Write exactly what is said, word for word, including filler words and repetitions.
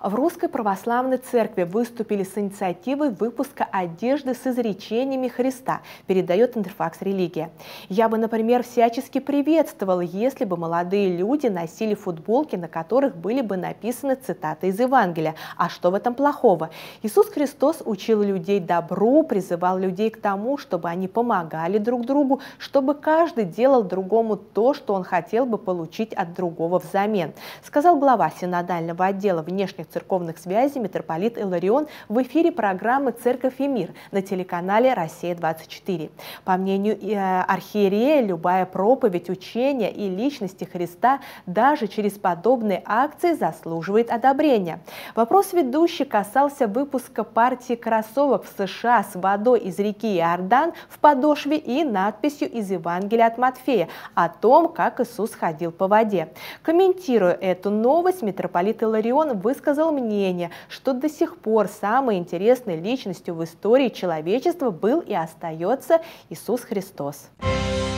В Русской Православной Церкви выступили с инициативой выпуска одежды с изречениями Христа, передает Интерфакс Религия. Я бы, например, всячески приветствовал, если бы молодые люди носили футболки, на которых были бы написаны цитаты из Евангелия. А что в этом плохого? Иисус Христос учил людей добру, призывал людей к тому, чтобы они помогали друг другу, чтобы каждый делал другому то, что он хотел бы получить от другого взамен, сказал глава синодального отдела внешних церковных связей митрополит Иларион в эфире программы «Церковь и мир» на телеканале «Россия двадцать четыре». По мнению архиерея, любая проповедь, учения и личности Христа даже через подобные акции заслуживает одобрения. Вопрос ведущий касался выпуска партии кроссовок в США с водой из реки Иордан в подошве и надписью из Евангелия от Матфея о том, как Иисус ходил по воде. Комментируя эту новость, митрополит Иларион высказал мнение, что до сих пор самой интересной личностью в истории человечества был и остается Иисус Христос.